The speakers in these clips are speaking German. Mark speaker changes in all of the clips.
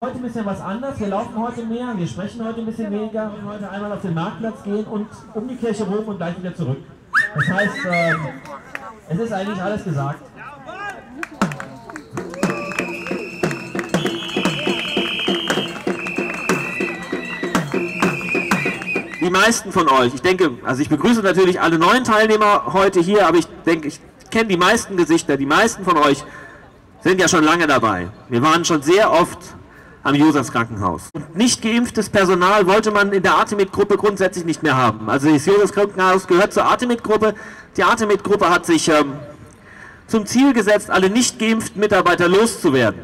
Speaker 1: Heute ein bisschen was anders, wir laufen heute mehr, wir sprechen heute ein bisschen weniger und heute einmal auf den Marktplatz gehen und um die Kirche rum und gleich wieder zurück. Das heißt, es ist eigentlich alles gesagt.
Speaker 2: Die meisten von euch, ich denke, also ich begrüße natürlich alle neuen Teilnehmer heute hier, aber ich denke, ich kenne die meisten Gesichter, die meisten von euch sind ja schon lange dabei. Wir waren schon sehr oft am Josefskrankenhaus. Und nicht geimpftes Personal wollte man in der Artemid-Gruppe grundsätzlich nicht mehr haben. Also das Josefskrankenhaus gehört zur Artemid-Gruppe. Die Artemid-Gruppe hat sich zum Ziel gesetzt, alle nicht geimpften Mitarbeiter loszuwerden.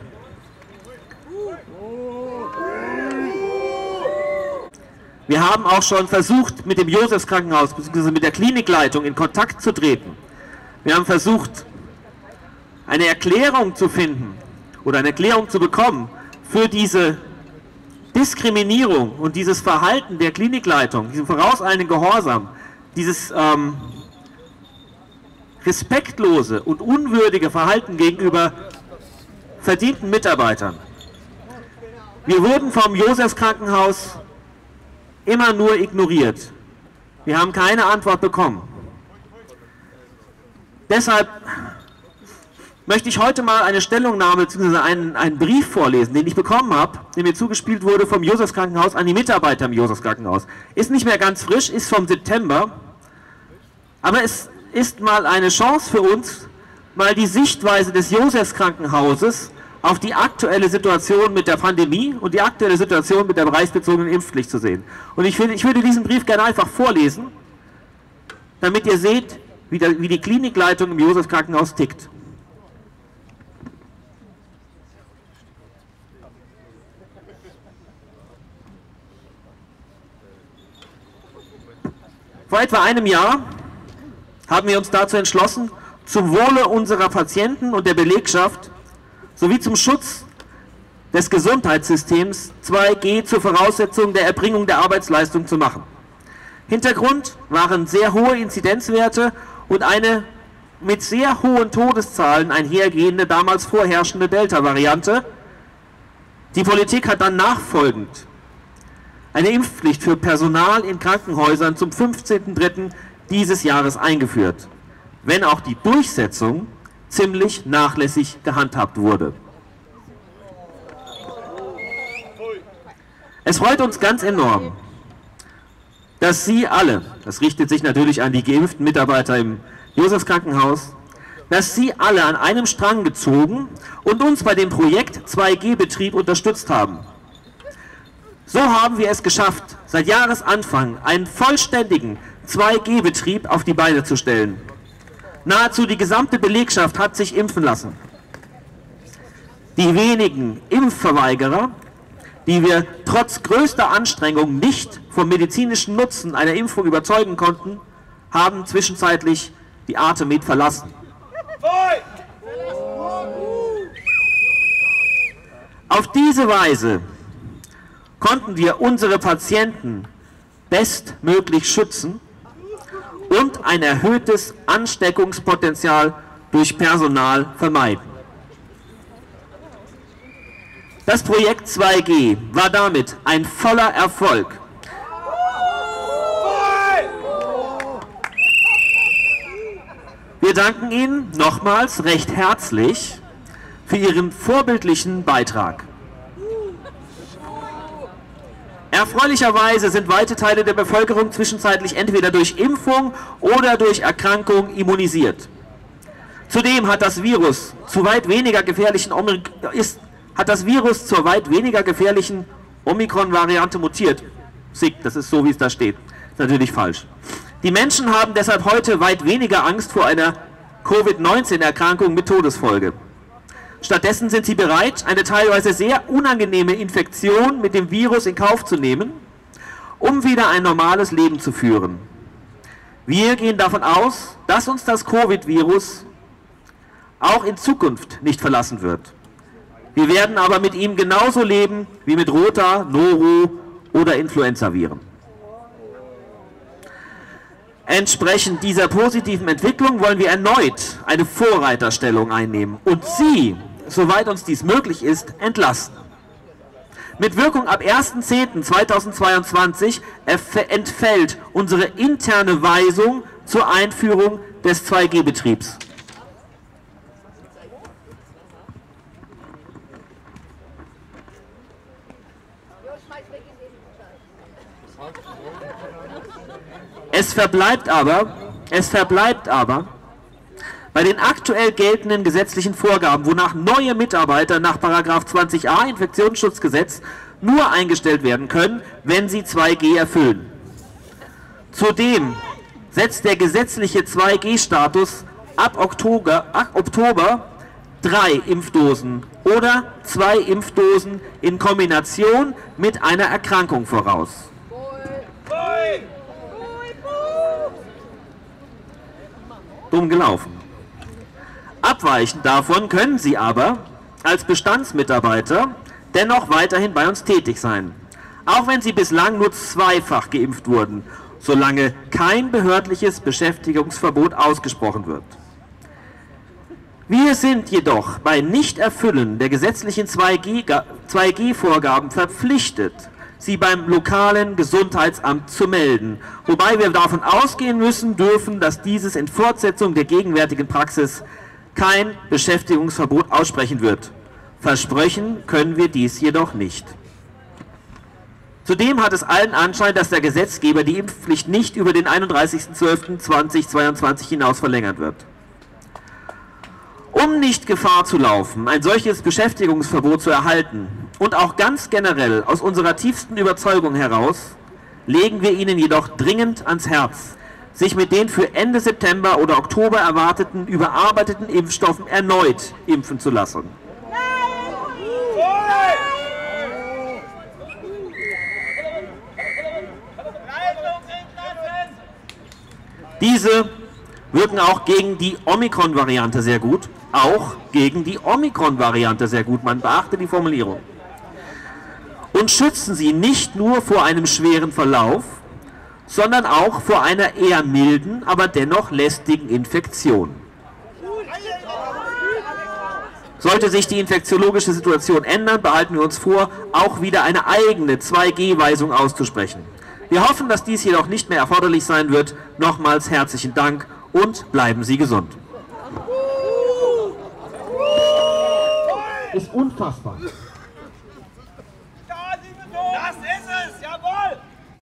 Speaker 2: Wir haben auch schon versucht, mit dem Josefskrankenhaus bzw. mit der Klinikleitung in Kontakt zu treten. Wir haben versucht, eine Erklärung zu finden oder eine Erklärung zu bekommen für diese Diskriminierung und dieses Verhalten der Klinikleitung, diesen vorauseilenden Gehorsam, dieses respektlose und unwürdige Verhalten gegenüber verdienten Mitarbeitern. Wir wurden vom Josefskrankenhaus immer nur ignoriert. Wir haben keine Antwort bekommen. Deshalb möchte ich heute mal eine Stellungnahme bzw. einen Brief vorlesen, den ich bekommen habe, der mir zugespielt wurde vom Josefskrankenhaus an die Mitarbeiter im Josefskrankenhaus. Ist nicht mehr ganz frisch, ist vom September, aber es ist mal eine Chance für uns, mal die Sichtweise des Josefskrankenhauses auf die aktuelle Situation mit der Pandemie und die aktuelle Situation mit der bereichsbezogenen Impfpflicht zu sehen. Und ich würde diesen Brief gerne einfach vorlesen, damit ihr seht, wie die Klinikleitung im Josefskrankenhaus tickt. Vor etwa einem Jahr haben wir uns dazu entschlossen, zum Wohle unserer Patienten und der Belegschaft sowie zum Schutz des Gesundheitssystems 2G zur Voraussetzung der Erbringung der Arbeitsleistung zu machen. Hintergrund waren sehr hohe Inzidenzwerte und eine mit sehr hohen Todeszahlen einhergehende, damals vorherrschende Delta-Variante. Die Politik hat dann nachfolgend eine Impfpflicht für Personal in Krankenhäusern zum 15.03. dieses Jahres eingeführt, wenn auch die Durchsetzung ziemlich nachlässig gehandhabt wurde. Es freut uns ganz enorm, dass Sie alle, das richtet sich natürlich an die geimpften Mitarbeiter im Josefskrankenhaus, dass Sie alle an einem Strang gezogen und uns bei dem Projekt 2G-Betrieb unterstützt haben. So haben wir es geschafft, seit Jahresanfang einen vollständigen 2G-Betrieb auf die Beine zu stellen. Nahezu die gesamte Belegschaft hat sich impfen lassen. Die wenigen Impfverweigerer, die wir trotz größter Anstrengung nicht vom medizinischen Nutzen einer Impfung überzeugen konnten, haben zwischenzeitlich die Artemid verlassen. Auf diese Weise konnten wir unsere Patienten bestmöglich schützen und ein erhöhtes Ansteckungspotenzial durch Personal vermeiden. Das Projekt 2G war damit ein voller Erfolg. Wir danken Ihnen nochmals recht herzlich für Ihren vorbildlichen Beitrag. Erfreulicherweise sind weite Teile der Bevölkerung zwischenzeitlich entweder durch Impfung oder durch Erkrankung immunisiert. Zudem hat das Virus zur weit weniger gefährlichen Omikron-Variante mutiert. Das ist so, wie es da steht. Das ist natürlich falsch. Die Menschen haben deshalb heute weit weniger Angst vor einer Covid-19-Erkrankung mit Todesfolge. Stattdessen sind sie bereit, eine teilweise sehr unangenehme Infektion mit dem Virus in Kauf zu nehmen, um wieder ein normales Leben zu führen. Wir gehen davon aus, dass uns das Covid-Virus auch in Zukunft nicht verlassen wird. Wir werden aber mit ihm genauso leben wie mit Rota, Noro oder Influenza-Viren. Entsprechend dieser positiven Entwicklung wollen wir erneut eine Vorreiterstellung einnehmen und Sie, soweit uns dies möglich ist, entlasten. Mit Wirkung ab 1.10.2022 entfällt unsere interne Weisung zur Einführung des 2G-Betriebs. Es verbleibt aber bei den aktuell geltenden gesetzlichen Vorgaben, wonach neue Mitarbeiter nach § 20a Infektionsschutzgesetz nur eingestellt werden können, wenn sie 2G erfüllen. Zudem setzt der gesetzliche 2G-Status ab Oktober 3 Impfdosen oder 2 Impfdosen in Kombination mit einer Erkrankung voraus. Dumm gelaufen. Abweichend davon können Sie aber als Bestandsmitarbeiter dennoch weiterhin bei uns tätig sein, auch wenn Sie bislang nur zweifach geimpft wurden, solange kein behördliches Beschäftigungsverbot ausgesprochen wird. Wir sind jedoch bei Nichterfüllen der gesetzlichen 2G-Vorgaben verpflichtet, sie beim lokalen Gesundheitsamt zu melden, wobei wir davon ausgehen dürfen, dass dieses in Fortsetzung der gegenwärtigen Praxis kein Beschäftigungsverbot aussprechen wird. Versprechen können wir dies jedoch nicht. Zudem hat es allen Anschein, dass der Gesetzgeber die Impfpflicht nicht über den 31.12.2022 hinaus verlängern wird. Um nicht Gefahr zu laufen, ein solches Beschäftigungsverbot zu erhalten und auch ganz generell aus unserer tiefsten Überzeugung heraus, legen wir Ihnen jedoch dringend ans Herz, sich mit den für Ende September oder Oktober erwarteten überarbeiteten Impfstoffen erneut impfen zu lassen. Diese wirken auch gegen die Omikron-Variante sehr gut. Man beachte die Formulierung. Und schützen sie nicht nur vor einem schweren Verlauf, sondern auch vor einer eher milden, aber dennoch lästigen Infektion. Sollte sich die infektiologische Situation ändern, behalten wir uns vor, auch wieder eine eigene 2G-Weisung auszusprechen. Wir hoffen, dass dies jedoch nicht mehr erforderlich sein wird. Nochmals herzlichen Dank und bleiben Sie gesund.
Speaker 1: Ist unfassbar.
Speaker 3: Das ist es, jawohl!